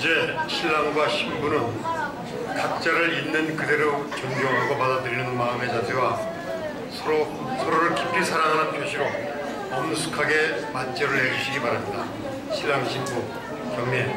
이제 신랑과 신부는 각자를 있는 그대로 존경하고 받아들이는 마음의 자세와 서로를 깊이 사랑하는 표시로 엄숙하게 맞절을 해주시기 바랍니다. 신랑 신부 경례.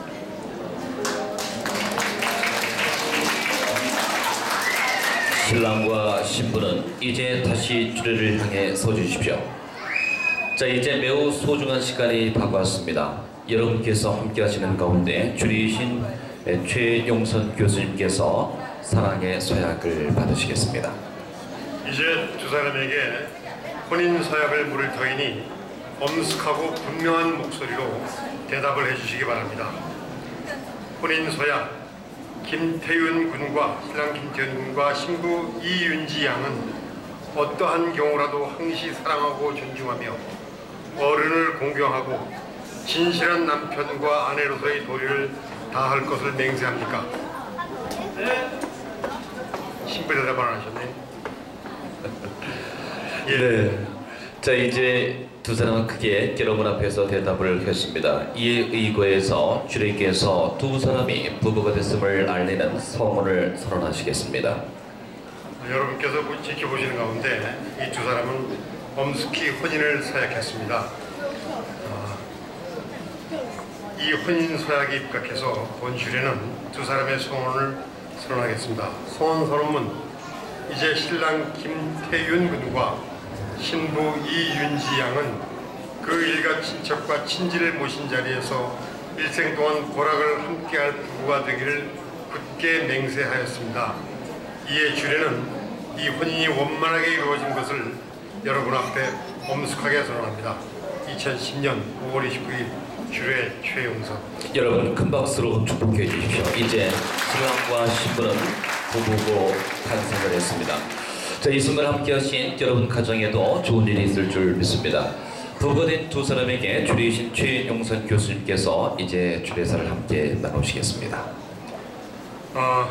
신랑과 신부는 이제 다시 주례를 향해 서주십시오. 자, 이제 매우 소중한 시간이 다가왔습니다. 여러분께서 함께 하시는 가운데 주례이신 최용선 교수님께서 사랑의 서약을 받으시겠습니다. 이제 두 사람에게 혼인 서약을 물을 터이니 엄숙하고 분명한 목소리로 대답을 해주시기 바랍니다. 혼인 서약. 김태윤 군과 신랑 김태윤 군과 신부 이윤지 양은 어떠한 경우라도 항시 사랑하고 존중하며 어른을 공경하고 진실한 남편과 아내로서의 도리를 다할 것을 맹세합니까? 네. 신부 대답 안 하셨네. 예. 네. 자, 이제 두 사람은 크게 여러분 앞에서 대답을 했습니다. 이에 의거해서 주례께서 두 사람이 부부가 됐음을 알리는 서문을 선언하시겠습니다. 여러분께서 지켜보시는 가운데 이 두 사람은 엄숙히 혼인을 서약했습니다. 이 혼인 서약에 입각해서 본 주례는 두 사람의 소원을 선언하겠습니다. 소원 선언문. 이제 신랑 김태윤 군과 신부 이윤지 양은 그 일가 친척과 친지를 모신 자리에서 일생 동안 고락을 함께할 부부가 되기를 굳게 맹세하였습니다. 이에 주례는 이 혼인이 원만하게 이루어진 것을 여러분 앞에 엄숙하게 선언합니다. 2010년 5월 29일 주례 최용선. 여러분 큰 박수로 축복해 주십시오. 이제 신랑과 신부는 부부고 탄생을 했습니다. 자, 이 순간 함께 하신 여러분 가정에도 좋은 일이 있을 줄 믿습니다. 부부가 된 두 사람에게 주례이신 최용선 교수님께서 이제 주례사를 함께 나누시겠습니다.